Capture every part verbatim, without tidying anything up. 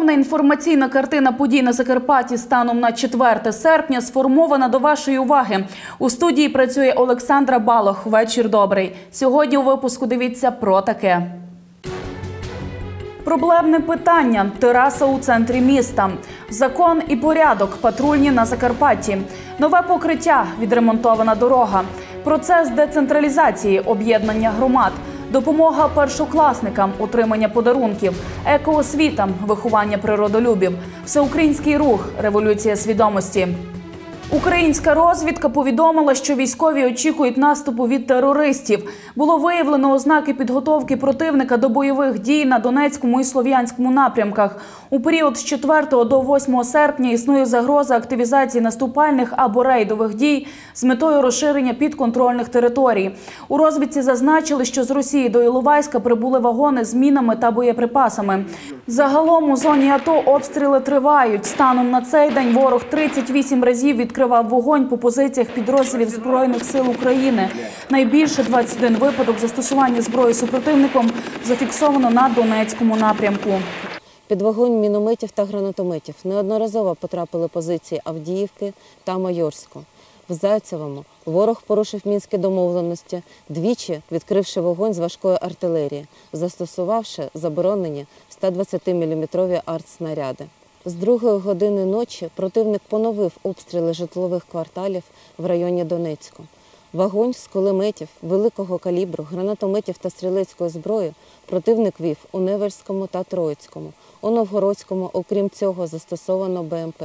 Повна інформаційна картина подій на Закарпатті станом на четверте серпня сформована до вашої уваги. У студії працює Олександра Балох. Вечір добрий. Сьогодні у випуску дивіться про таке. Проблемне питання. Тераса у центрі міста. Закон і порядок. Патрульні на Закарпатті. Нове покриття. Відремонтована дорога. Процес децентралізації. Об'єднання громад. Допомога першокласникам, отримання подарунків, екоосвіта, виховання природолюбів, всеукраїнський рух, революція свідомості. Українська розвідка повідомила, що військові очікують наступу від терористів. Було виявлено ознаки підготовки противника до бойових дій на Донецькому і Слов'янському напрямках. У період з четвертого до восьмого серпня існує загроза активізації наступальних або рейдових дій з метою розширення підконтрольних територій. У розвідці зазначили, що з Росії до Іловайська прибули вагони з мінами та боєприпасами. Загалом у зоні АТО обстріли тривають. Станом на цей день ворог тридцять вісім разів відкривав вогонь по позиціях підрозділів Збройних сил України. Найбільше двадцять один випадок застосування зброї супротивником зафіксовано на Донецькому напрямку. Під вогонь мінометів та гранатометів неодноразово потрапили позиції Авдіївки та Майорську. В Зайцевому ворог порушив мінські домовленості, двічі відкривши вогонь з важкої артилерії, застосувавши заборонені сто двадцятиміліметрові артснаряди. З другої години ночі противник поновив обстріли житлових кварталів в районі Донецьку. Вогонь з кулеметів, великого калібру, гранатометів та стрілецької зброї противник вів у Невельському та Троїцькому. У Новгородському, окрім цього, застосовано Б М П.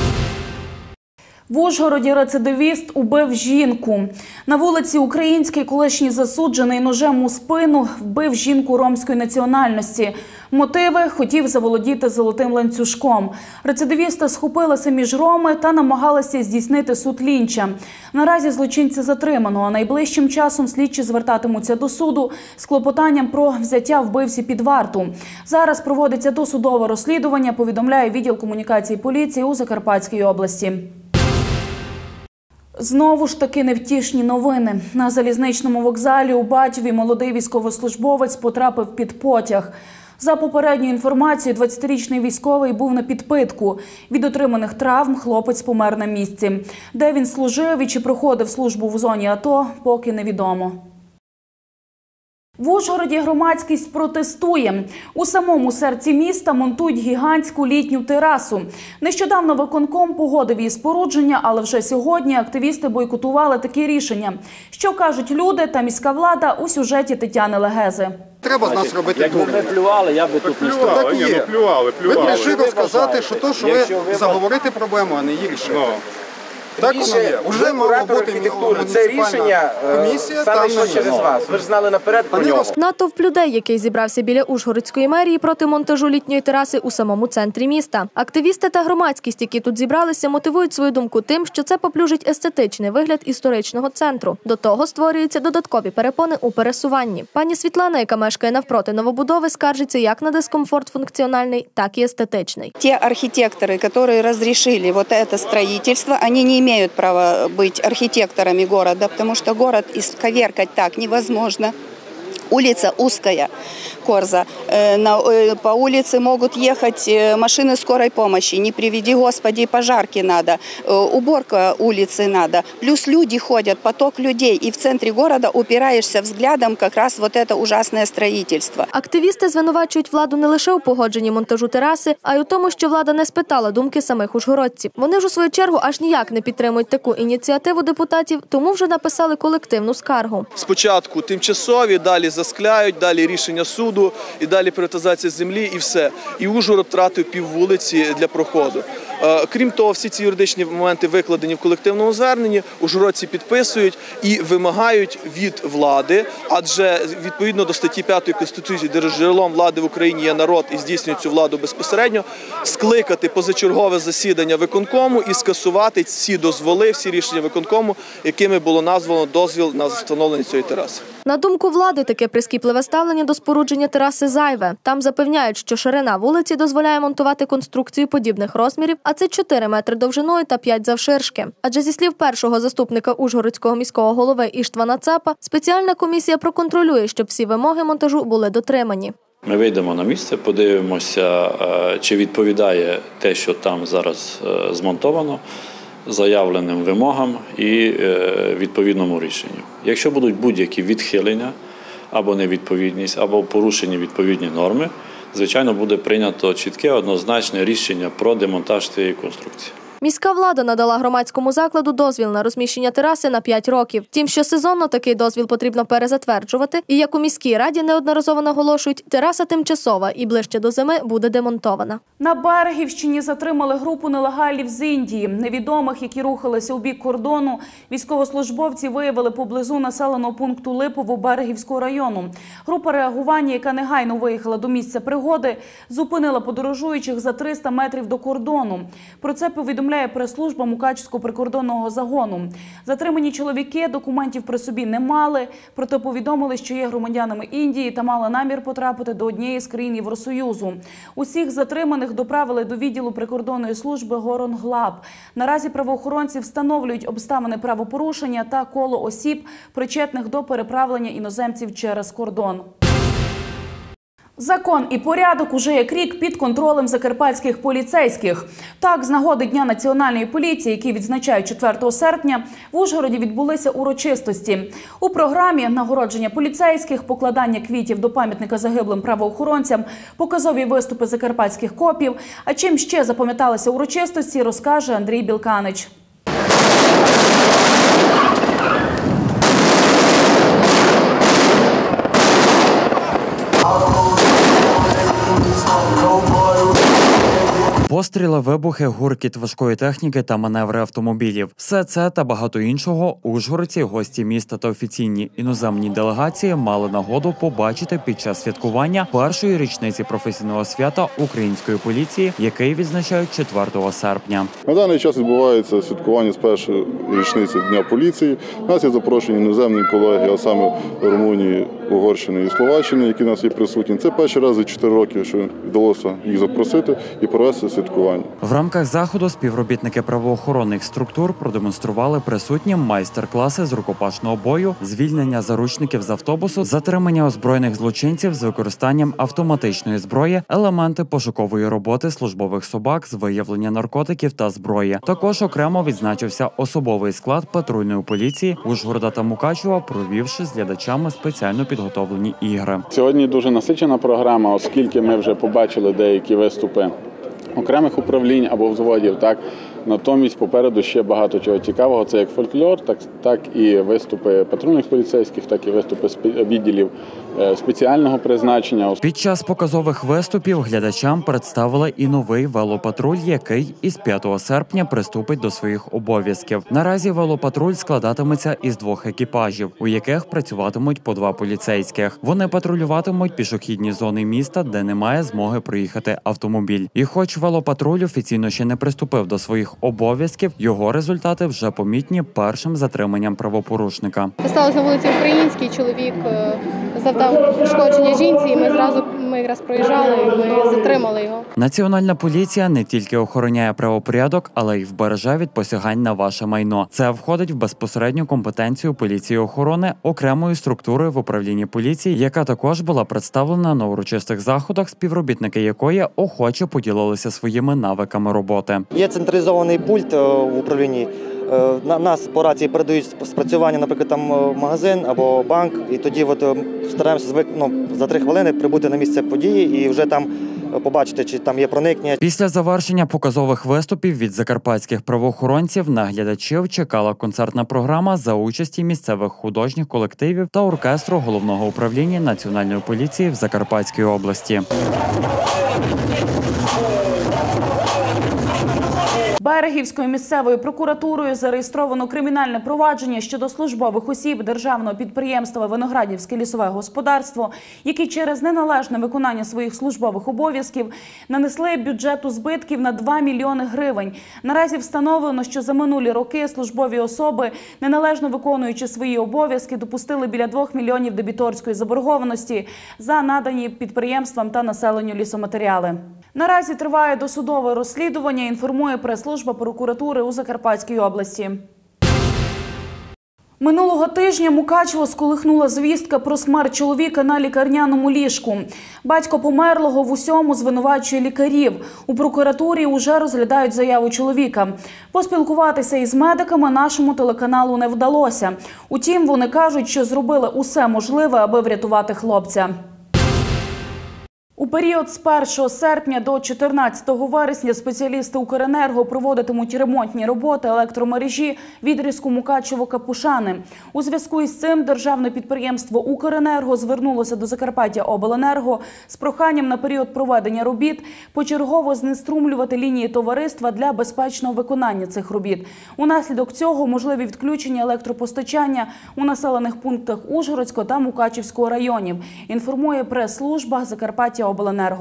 В Ужгороді рецидивіст убив жінку. На вулиці Українській колишній засуджений ножем у спину вбив жінку ромської національності. Мотиви – хотів заволодіти золотим ланцюжком. Рецидивіста схопили самі ж роми та намагалися здійснити суд лінча. Наразі злочинця затримано, а найближчим часом слідчі звертатимуться до суду з клопотанням про взяття вбивці під варту. Зараз проводиться досудове розслідування, повідомляє відділ комунікації поліції у Закарпатській області. Знову ж таки невтішні новини. На залізничному вокзалі у Батьові молодий військовослужбовець потрапив під потяг. За попередньою інформацією, двадцятирічний військовий був на підпитку. Від отриманих травм хлопець помер на місці. Де він служив і чи проходив службу в зоні АТО, поки невідомо. В Ужгороді громадськість протестує. У самому серці міста монтують гігантську літню терасу. Нещодавно виконком погодив її спорудження, але вже сьогодні активісти бойкотували таке рішення. Що кажуть люди та міська влада у сюжеті Тетяни Легези. Треба з нас робити дурня. Якби ми плювали, я би тут не стояв. Так є. Ну, плювали, плювали. Ви прийшли розказати, що то, що ви заговорити проблему, а не її рішити. Так воно є. Уже мало бути муніципальна комісія, там не через вас. Ви ж знали наперед про нього. Натовп людей, який зібрався біля Ужгородської мерії проти монтажу літньої тераси у самому центрі міста. Активісти та громадськість, які тут зібралися, мотивують свою думку тим, що це поплюжить естетичний вигляд історичного центру. До того створюються додаткові перепони у пересуванні. Пані Світлана, яка мешкає навпроти новобудови, скаржиться як на дискомфорт функціональний, так і естетичний. Ті архітектори, які розрішили вот це будівництво, вони не имеют права быть архитекторами города, потому что город исковеркать так невозможно. Улица узкая, Корза. По улице могут ехать машины скорой помощи. Не приведи, Господи, пожарки надо. Уборка улицы надо. Плюс люди ходят, поток людей. И в центре города упираешься взглядом как раз вот это ужасное строительство. Активісти звинувачують владу не лише у погодженні монтажу тераси, а й у тому, що влада не спитала думки самих ужгородців. Вони ж у свою чергу аж ніяк не підтримують таку ініціативу депутатів, тому вже написали колективну скаргу. Спочатку тимчасові, далі заскляють, далі рішення суду, і далі приватизація землі, і все. І Ужгород втратив піввулиці для проходу. Крім того, всі ці юридичні моменти викладені в колективному зверненні, ужгородці підписують і вимагають від влади, адже відповідно до статті п'ятої Конституції, де джерелом влади в Україні є народ і здійснює цю владу безпосередньо, скликати позачергове засідання виконкому і скасувати всі дозволи, всі рішення виконкому, якими було названо дозвіл на встановлення цієї тераси. На думку влади, таке прискіпливе ставлення до спорудження тераси зайве. Там запевняють, що ширина вулиці дозволяє монтувати конструкцію подібних розмірів, а це чотири метри довжиною та п'ять завширшки. Адже зі слів першого заступника Ужгородського міського голови Іштвана Цапа, спеціальна комісія проконтролює, щоб всі вимоги монтажу були дотримані. Ми вийдемо на місце, подивимося, чи відповідає те, що там зараз змонтовано, заявленим вимогам і відповідному рішенню. Якщо будуть будь-які відхилення, або невідповідність, або порушені відповідні норми, звичайно, буде прийнято чітке, однозначне рішення про демонтаж цієї конструкції. Міська влада надала громадському закладу дозвіл на розміщення тераси на п'ять років. Втім, що сезонно такий дозвіл потрібно перезатверджувати. І, як у міській раді неодноразово наголошують, тераса тимчасова і ближче до зими буде демонтована. На Берегівщині затримали групу нелегалів з Індії. Невідомих, які рухалися у бік кордону, військовослужбовці виявили поблизу населеного пункту Липово Берегівського району. Група реагування, яка негайно виїхала до місця пригоди, зупинила подорожуючих за триста метрів до кордону. Про це повідомляє прес-служба Мукачівського прикордонного загону. Затримані чоловіки документів при собі не мали, проте повідомили, що є громадянами Індії та мали намір потрапити до однієї з країн Євросоюзу. Усіх затриманих доправили до відділу прикордонної служби Горонглаб. Наразі правоохоронці встановлюють обставини правопорушення та коло осіб, причетних до переправлення іноземців через кордон. Закон і порядок уже як рік під контролем закарпатських поліцейських. Так, з нагоди Дня Національної поліції, який відзначають четвертого серпня, в Ужгороді відбулися урочистості. У програмі нагородження поліцейських, покладання квітів до пам'ятника загиблим правоохоронцям, показові виступи закарпатських копів. А чим ще запам'яталися урочистості, розкаже Андрій Білканич. Постріли, вибухи, гуркіт важкої техніки та маневри автомобілів. Все це та багато іншого ужгородці, гості міста та офіційні іноземні делегації мали нагоду побачити під час святкування першої річниці професійного свята української поліції, який відзначають четвертого серпня. На даний час відбувається святкування з першої річниці Дня поліції. У нас є запрошені іноземні колеги, а саме Румунії, Угорщини і Словаччини, які в нас є присутні. Це перший раз за чотири роки, що вдалося їх запросити і провести святкування. В рамках заходу співробітники правоохоронних структур продемонстрували присутнім майстер-класи з рукопашного бою, звільнення заручників з автобусу, затримання озброєних злочинців з використанням автоматичної зброї, елементи пошукової роботи службових собак з виявлення наркотиків та зброї. Також окремо відзначився особовий склад патрульної поліції Ужгорода та Мукачева, провівши з глядачами спеціально підготовлені ігри. Сьогодні дуже насичена програма, оскільки ми вже побачили деякі виступи окремих управлінь або взводів, так. Натомість попереду ще багато чого цікавого. Це як фольклор, так, так і виступи патрульних поліцейських, так і виступи відділів спеціального призначення. Під час показових виступів глядачам представили і новий велопатруль, який із п'ятого серпня приступить до своїх обов'язків. Наразі велопатруль складатиметься із двох екіпажів, у яких працюватимуть по два поліцейських. Вони патрулюватимуть пішохідні зони міста, де немає змоги проїхати автомобіль. І хоч велопатруль офіційно ще не приступив до своїх обов'язків, його результати вже помітні першим затриманням правопорушника. Це сталося на вулиці Українській, чоловік завдав пошкодження жінці, і ми зразу ми якраз проїжджали, і ми затримали його. Національна поліція не тільки охороняє правопорядок, але й вбереже від посягань на ваше майно. Це входить в безпосередню компетенцію поліції охорони, окремої структури в управлінні поліції, яка також була представлена на урочистих заходах, співробітники якої охоче поділилися своїми навиками роботи. Є централізований пульт в управлінні. На нас по рації передають спрацювання, наприклад, там магазин або банк, і тоді от стараємося ну, за три хвилини прибути на місце події і вже там побачити, чи там є проникнення. Після завершення показових виступів від закарпатських правоохоронців на глядачів чекала концертна програма за участі місцевих художніх колективів та оркестру Головного управління Національної поліції в Закарпатській області. Берегівською місцевою прокуратурою зареєстровано кримінальне провадження щодо службових осіб державного підприємства «Виноградівське лісове господарство», які через неналежне виконання своїх службових обов'язків нанесли бюджету збитків на два мільйони гривень. Наразі встановлено, що за минулі роки службові особи, неналежно виконуючи свої обов'язки, допустили біля двох мільйонів дебіторської заборгованості за надані підприємствам та населенню лісоматеріали. Наразі триває досудове розслідування, інформує прес-служба прокуратури у Закарпатській області. Минулого тижня Мукачево сколихнула звістка про смерть чоловіка на лікарняному ліжку. Батько померлого в усьому звинувачує лікарів. У прокуратурі уже розглядають заяву чоловіка. Поспілкуватися із медиками нашому телеканалу не вдалося. Утім, вони кажуть, що зробили усе можливе, аби врятувати хлопця. У період з першого серпня до чотирнадцятого вересня спеціалісти «Укренерго» проводитимуть ремонтні роботи електромережі відрізку Мукачево-Капушани. У зв'язку із цим державне підприємство «Укренерго» звернулося до Закарпаттяобленерго з проханням на період проведення робіт почергово знеструмлювати лінії товариства для безпечного виконання цих робіт. Унаслідок цього можливі відключення електропостачання у населених пунктах Ужгородського та Мукачівського районів, інформує прес-служба Закарпаттяобленерго.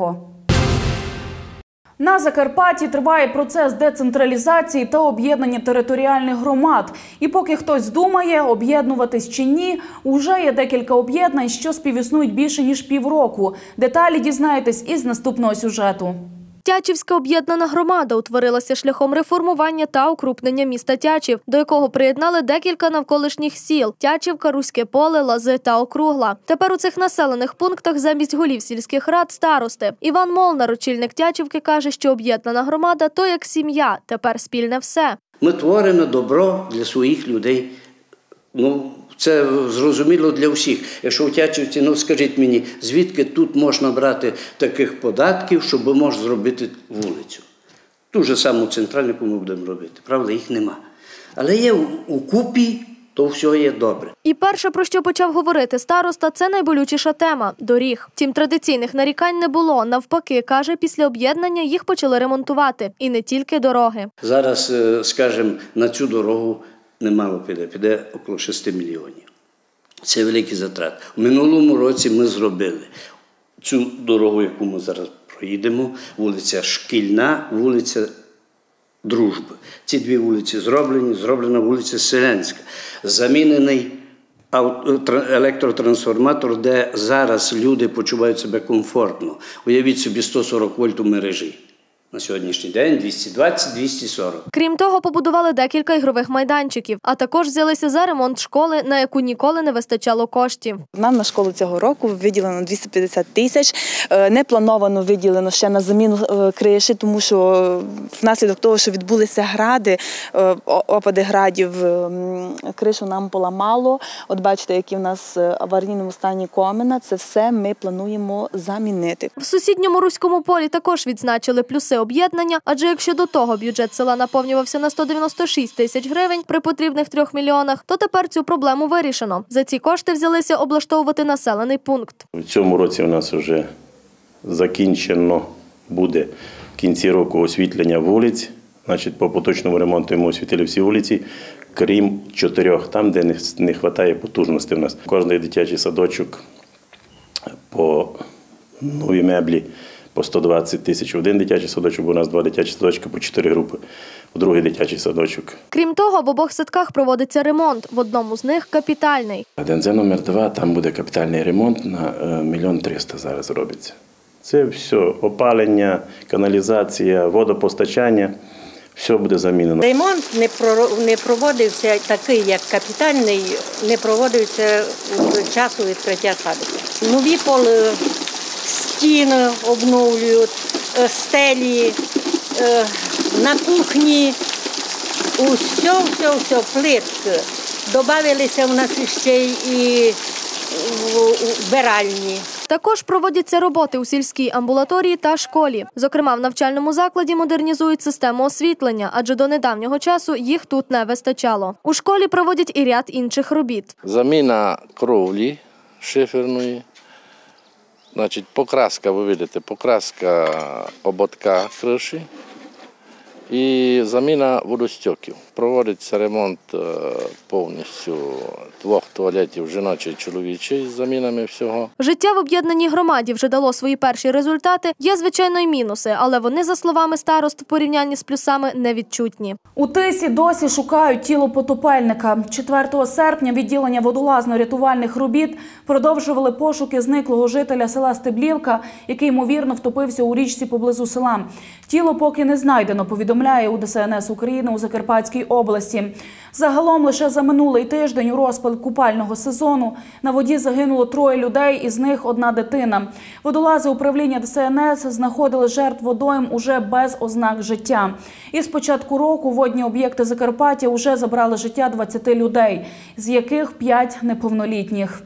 На Закарпатті триває процес децентралізації та об'єднання територіальних громад. І поки хтось думає, об'єднуватись чи ні, уже є декілька об'єднань, що співіснують більше ніж півроку. Деталі дізнаєтесь із наступного сюжету. Тячівська об'єднана громада утворилася шляхом реформування та укрупнення міста Тячів, до якого приєднали декілька навколишніх сіл – Тячівка, Руське Поле, Лази та Округла. Тепер у цих населених пунктах замість голів сільських рад – старости. Іван Молнар, очільник Тячівки, каже, що об'єднана громада – то як сім'я, тепер спільне все. Ми творимо добро для своїх людей. Ну, це зрозуміло для всіх. Якщо в Тячівці, ну скажіть мені, звідки тут можна брати таких податків, щоб можна зробити вулицю? Ту ж саму центральну ми будемо робити. Правда, їх нема. Але є у купі, то все є добре. І перше, про що почав говорити староста, це найболючіша тема – доріг. Втім, традиційних нарікань не було. Навпаки, каже, після об'єднання їх почали ремонтувати. І не тільки дороги. Зараз, скажімо, на цю дорогу немало піде, піде около шести мільйонів. Це великий затрат. У минулому році ми зробили цю дорогу, яку ми зараз проїдемо, вулиця Шкільна, вулиця Дружби. Ці дві вулиці зроблені, зроблена вулиця Селянська. Замінений електротрансформатор, де зараз люди почувають себе комфортно. Уявіть собі сто сорок вольт у мережі. На сьогоднішній день двісті двадцять - двісті сорок. Крім того, побудували декілька ігрових майданчиків, а також взялися за ремонт школи, на яку ніколи не вистачало коштів. Нам на школу цього року виділено двісті п'ятдесят тисяч. Не плановано виділено ще на заміну криші, тому що внаслідок того, що відбулися гради, опади градів, кришу нам поламало. От бачите, які в нас в аварійному стані комина. Це все ми плануємо замінити. В сусідньому Руському Полі також відзначили плюси об'єднання, адже якщо до того бюджет села наповнювався на сто дев'яносто шість тисяч гривень при потрібних трьох мільйонах, то тепер цю проблему вирішено. За ці кошти взялися облаштовувати населений пункт. В цьому році у нас вже закінчено буде в кінці року освітлення вулиць. Значить, по поточному ремонту ми освітили всі вулиці, крім чотирьох, там, де не вистачає потужності у нас. Кожний дитячий садочок по нові меблі по сто двадцять тисяч. Один дитячий садочок, бо у нас два дитячі садочки по чотири групи. У другий дитячий садочок. Крім того, в обох садках проводиться ремонт. В одному з них – капітальний. ДНЗ номер два, там буде капітальний ремонт на мільйон триста зараз робиться. Це все, опалення, каналізація, водопостачання, все буде замінено. Ремонт не проводився такий, як капітальний, не проводився у часу відкриття садика. Нові поли, стіни обновлюють, стелі, на кухні, усе, все, все, плитки. Добавилися в нас ще і вбиральні. Також проводяться роботи у сільській амбулаторії та школі. Зокрема, в навчальному закладі модернізують систему освітлення, адже до недавнього часу їх тут не вистачало. У школі проводять і ряд інших робіт. Заміна кровлі шиферної, значить, покраска, ви бачите, покраска ободка криші і заміна водостоків. Проводиться ремонт повністю двох туалетів, жіночий і чоловічий, з замінами всього. Життя в об'єднаній громаді вже дало свої перші результати. Є, звичайно, й мінуси, але вони, за словами старост, в порівнянні з плюсами невідчутні. У Тисі досі шукають тіло потопельника. четвертого серпня відділення водолазно-рятувальних робіт продовжували пошуки зниклого жителя села Стеблівка, який, ймовірно, втопився у річці поблизу села. Тіло поки не знайдено, повідомляють повідомляє у Де Се Ен Ес України у Закарпатській області. Загалом лише за минулий тиждень у розпал купального сезону на воді загинуло троє людей, із них одна дитина. Водолази управління Де Се Ен Ес знаходили жертв водойм уже без ознак життя. І з початку року водні об'єкти Закарпаття вже забрали життя двадцяти людей, з яких п'ять неповнолітніх.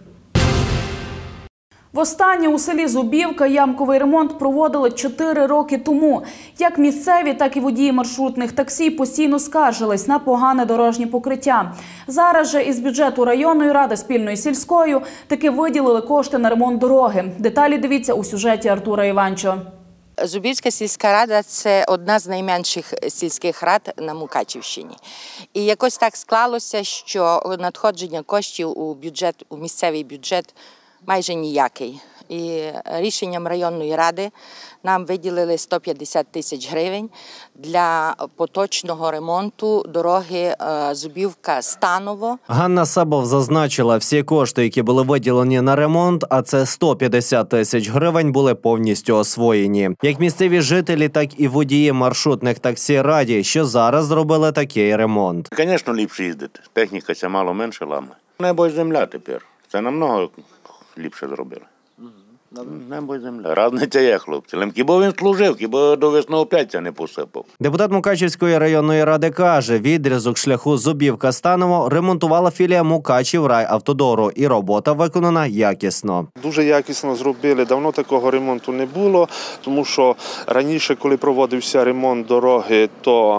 Востаннє у селі Зубівка ямковий ремонт проводили чотири роки тому. Як місцеві, так і водії маршрутних таксі постійно скаржились на погане дорожнє покриття. Зараз же із бюджету районної ради спільної сільською таки виділили кошти на ремонт дороги. Деталі дивіться у сюжеті Артура Іванчо. Зубівська сільська рада – це одна з найменших сільських рад на Мукачівщині. І якось так склалося, що надходження коштів у бюджет, у місцевий бюджет майже ніякий. І рішенням районної ради нам виділили сто п'ятдесят тисяч гривень для поточного ремонту дороги Зубівка-Станово. Ганна Сабов зазначила, всі кошти, які були виділені на ремонт, а це сто п'ятдесят тисяч гривень, були повністю освоєні. Як місцеві жителі, так і водії маршрутних таксі раді, що зараз зробили такий ремонт. Звісно, ліпше їздити. Техніка ця мало менше ламає. Небо і земля тепер. Це намного ліпше зробили. Небо і земля. Разниця є, хлопці. Хіба він служив, хіба до весного п'яття не посипав. Депутат Мукачівської районної ради каже, відрізок шляху Зубівка-Станово ремонтувала філія Мукачіврайавтодору, і робота виконана якісно. Дуже якісно зробили. Давно такого ремонту не було, тому що раніше, коли проводився ремонт дороги, то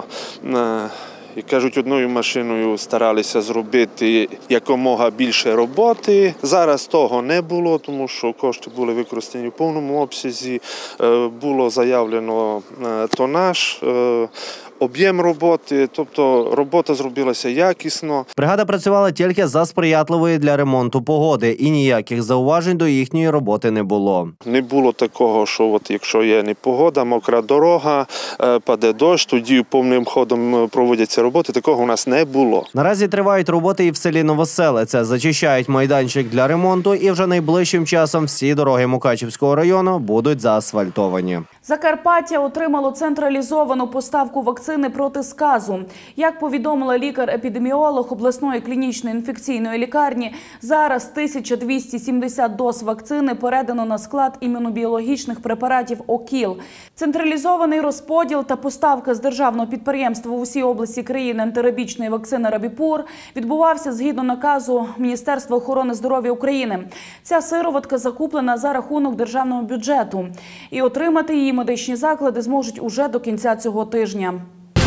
і, кажуть, одною машиною старалися зробити якомога більше роботи. Зараз того не було, тому що кошти були використані в повному обсязі, було заявлено тонаж, об'єм роботи, тобто робота зробилася якісно. Бригада працювала тільки за сприятливої для ремонту погоди, і ніяких зауважень до їхньої роботи не було. Не було такого, що от якщо є непогода, мокра дорога, паде дощ, тоді повним ходом проводяться роботи, такого у нас не було. Наразі тривають роботи і в селі Новоселиця. Зачищають майданчик для ремонту, і вже найближчим часом всі дороги Мукачівського району будуть заасфальтовані. Закарпаття отримало централізовану поставку вакцини проти сказу. Як повідомила лікар-епідеміолог обласної клінічної інфекційної лікарні, зараз тисяча двісті сімдесят доз вакцини передано на склад імунобіологічних препаратів ОКІЛ. Централізований розподіл та поставка з державного підприємства в усій області країни антирабічної вакцини Рабіпур відбувався згідно наказу Міністерства охорони здоров'я України. Ця сироватка закуплена за рахунок державного бюджету. І отримати її медичні заклади зможуть уже до кінця цього тижня.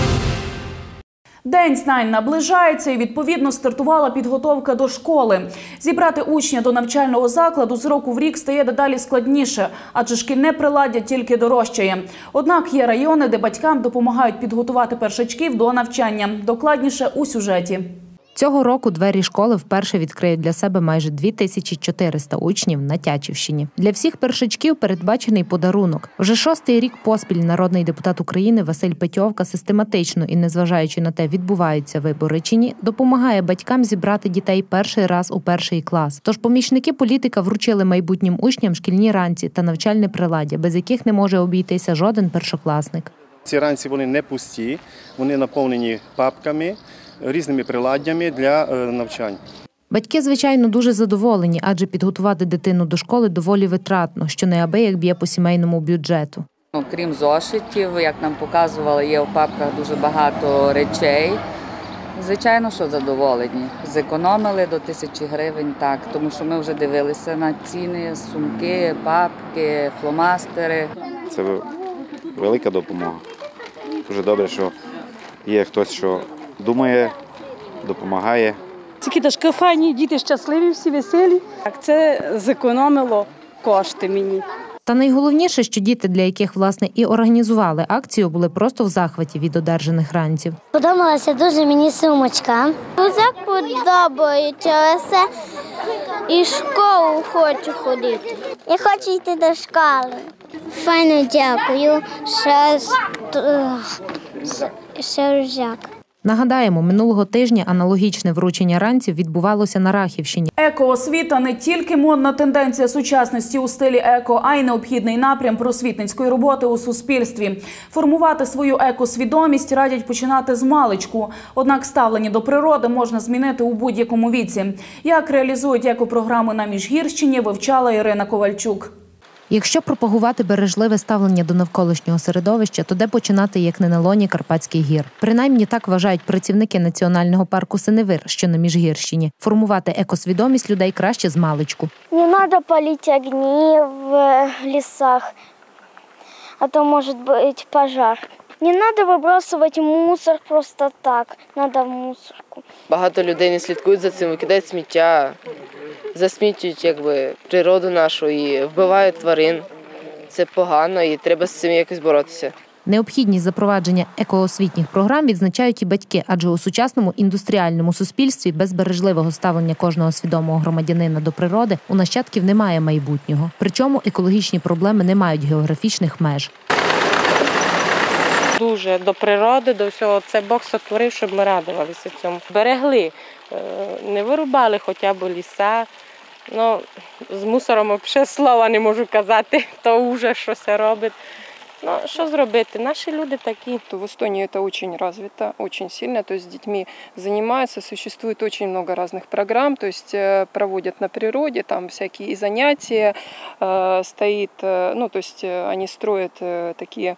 День знань наближається і, відповідно, стартувала підготовка до школи. Зібрати учня до навчального закладу з року в рік стає дедалі складніше, адже шкільне приладдя тільки дорожчає. Однак є райони, де батькам допомагають підготувати першачків до навчання. Докладніше у сюжеті. Цього року двері школи вперше відкриють для себе майже дві тисячі чотириста учнів на Тячівщині. Для всіх першачків передбачений подарунок. Вже шостий рік поспіль народний депутат України Василь Петьовка систематично і незважаючи на те, відбуваються вибори чи ні, допомагає батькам зібрати дітей перший раз у перший клас. Тож помічники політика вручили майбутнім учням шкільні ранці та навчальне приладдя, без яких не може обійтися жоден першокласник. Ці ранці вони не пусті, вони наповнені папками, різними приладдями для навчання. Батьки, звичайно, дуже задоволені, адже підготувати дитину до школи доволі витратно, що неабияк б'є по сімейному бюджету. Крім зошитів, як нам показували, є в папках дуже багато речей. Звичайно, що задоволені. Зекономили до тисячі гривень, так, тому що ми вже дивилися на ціни, сумки, папки, фломастери. Це велика допомога. Дуже добре, що є хтось, що думає, допомагає. Ці книжки файні, діти щасливі, всі веселі. Це зекономило кошти мені. Та найголовніше, що діти, для яких, власне, і організували акцію, були просто в захваті від одержаних ранців. Подобалася дуже мені сумочка. Рюкзак подобається, все. І в школу хочу ходити. Я хочу йти до школи. Файно дякую. Ще, ще рюкзак. Нагадаємо, минулого тижня аналогічне вручення ранців відбувалося на Рахівщині. Екоосвіта – не тільки модна тенденція сучасності у стилі еко, а й необхідний напрям просвітницької роботи у суспільстві. Формувати свою екосвідомість радять починати з маличку. Однак ставлення до природи можна змінити у будь-якому віці. Як реалізують екопрограми на Міжгірщині, вивчала Ірина Ковальчук. Якщо пропагувати бережливе ставлення до навколишнього середовища, то де починати, як не на лоні Карпатських гір? Принаймні так вважають працівники Національного парку Синевир, що на Міжгірщині. Формувати екосвідомість людей краще з маличку. Не треба палити огні в лісах, а то може бути пожар. Не треба вибрасувати мусор просто так, треба в мусорку. Багато людей не слідкують за цим, викидають сміття, засмічують якби, природу нашу і вбивають тварин. Це погано і треба з цим якось боротися. Необхідність запровадження екоосвітніх програм відзначають і батьки, адже у сучасному індустріальному суспільстві без бережливого ставлення кожного свідомого громадянина до природи у нащадків немає майбутнього. Причому екологічні проблеми не мають географічних меж. Дуже до природи, до всього. Це Бог сотворив, щоб ми радувалися цьому. Берегли, не вирубали хоча б ліса. Ну, з мусором взагалі слова не можу казати, то вже щось робить. Ну, що зробити? Наші люди такі. В Эстонии это очень развито, очень сильно. То есть с детьми занимаются, существует очень много разных программ, то есть проводят на природе, там всякие занятия, стоит, ну, то есть они строят такие,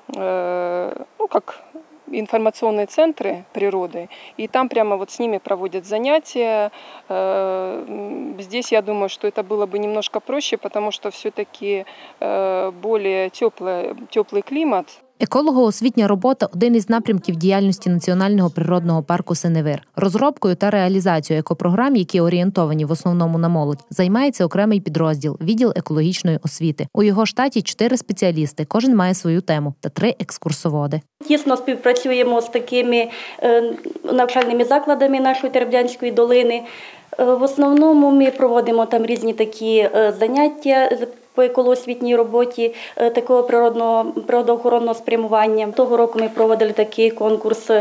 ну, как информационные центры природы, и там прямо вот с ними проводят занятия. Здесь я думаю, что это было бы немножко проще, потому что все-таки более теплый, теплый климат. Еколого-освітня робота – один із напрямків діяльності Національного природного парку Синевир. Розробкою та реалізацією екопрограм, які орієнтовані в основному на молодь, займається окремий підрозділ – відділ екологічної освіти. У його штаті чотири спеціалісти, кожен має свою тему, та три екскурсоводи. Тісно співпрацюємо з такими навчальними закладами нашої Теребдянської долини. В основному ми проводимо там різні такі заняття по екологосвітній роботі такого природного, природоохоронного спрямування. Того року ми проводили такий конкурс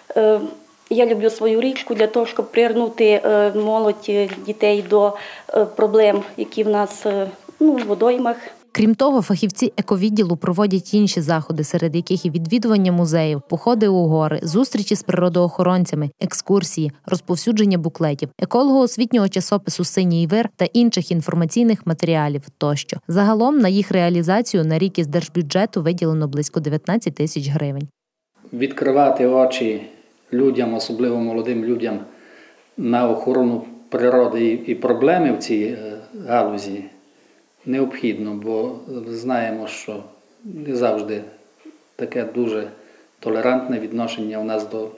«Я люблю свою річку» для того, щоб привернути молодь, дітей до проблем, які в нас ну, в водоймах. Крім того, фахівці ековідділу проводять інші заходи, серед яких і відвідування музеїв, походи у гори, зустрічі з природоохоронцями, екскурсії, розповсюдження буклетів, еколого-освітнього часопису «Синій вир» та інших інформаційних матеріалів тощо. Загалом на їх реалізацію на рік із держбюджету виділено близько дев'ятнадцять тисяч гривень. Відкривати очі людям, особливо молодим людям, на охорону природи і проблеми в цій галузі необхідно, бо знаємо, що не завжди таке дуже толерантне відношення у нас до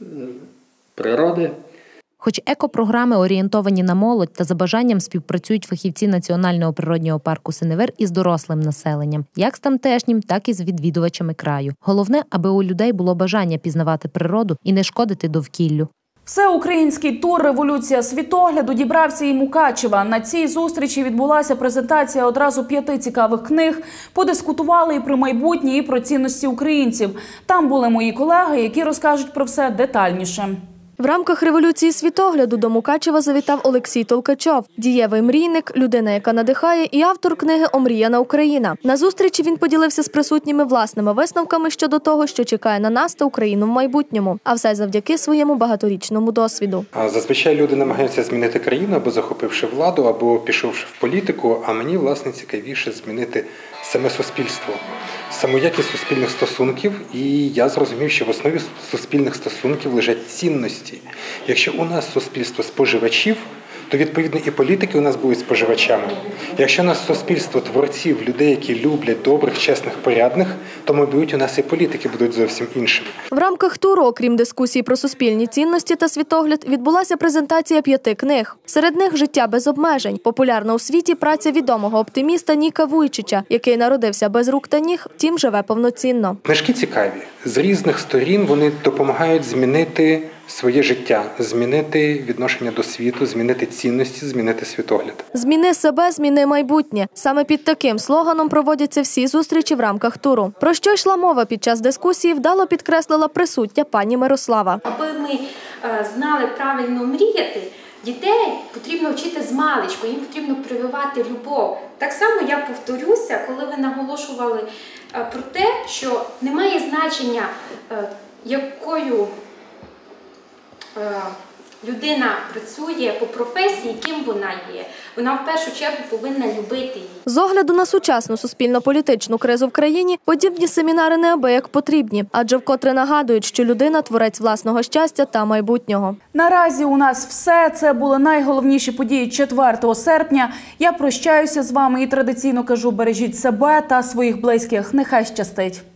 природи. Хоч екопрограми орієнтовані на молодь та за бажанням співпрацюють фахівці Національного природнього парку Синевир із дорослим населенням, як з тамтешнім, так і з відвідувачами краю. Головне, аби у людей було бажання пізнавати природу і не шкодити довкіллю. Всеукраїнський тур «Революція світогляду» дібрався і Мукачева. На цій зустрічі відбулася презентація одразу п'яти цікавих книг. Подискутували і про майбутнє, і про цінності українців. Там були мої колеги, які розкажуть про все детальніше. В рамках «Революції світогляду» до Мукачева завітав Олексій Толкачов. Дієвий мрійник, людина, яка надихає, і автор книги «Омріяна Україна». На зустрічі він поділився з присутніми власними висновками щодо того, що чекає на нас та Україну в майбутньому. А все завдяки своєму багаторічному досвіду. Зазвичай люди намагаються змінити країну, або захопивши владу, або пішовши в політику, а мені, власне, цікавіше змінити саме суспільство. Саму якість суспільних стосунків, і я зрозумів, що в основі суспільних стосунків лежать цінності. Якщо у нас суспільство споживачів, то відповідно і політики у нас будуть споживачами. Якщо у нас суспільство творців, людей, які люблять добрих, чесних, порядних, то, мабуть, у нас і політики будуть зовсім іншими. В рамках туру, окрім дискусій про суспільні цінності та світогляд, відбулася презентація п'яти книг. Серед них «Життя без обмежень» – популярна у світі праця відомого оптиміста Ніка Вуйчича, який народився без рук та ніг, втім живе повноцінно. Книжки цікаві. З різних сторін вони допомагають змінити своє життя, змінити відношення до світу, змінити цінності, змінити світогляд. Зміни себе, зміни майбутнє. Саме під таким слоганом проводяться всі зустрічі в рамках туру. Про що йшла мова під час дискусії, вдало підкреслила присутня пані Мирослава. Аби ми знали правильно мріяти, дітей потрібно вчити з маличку, їм потрібно прививати любов. Так само я повторюся, коли ви наголошували про те, що немає значення, якою людина працює по професії, ким вона є. Вона в першу чергу повинна любити її. З огляду на сучасну суспільно-політичну кризу в країні, подібні семінари неабияк потрібні, адже вкотре нагадують, що людина – творець власного щастя та майбутнього. Наразі у нас все. Це були найголовніші події четвертого серпня. Я прощаюся з вами і традиційно кажу: бережіть себе та своїх близьких. Нехай щастить.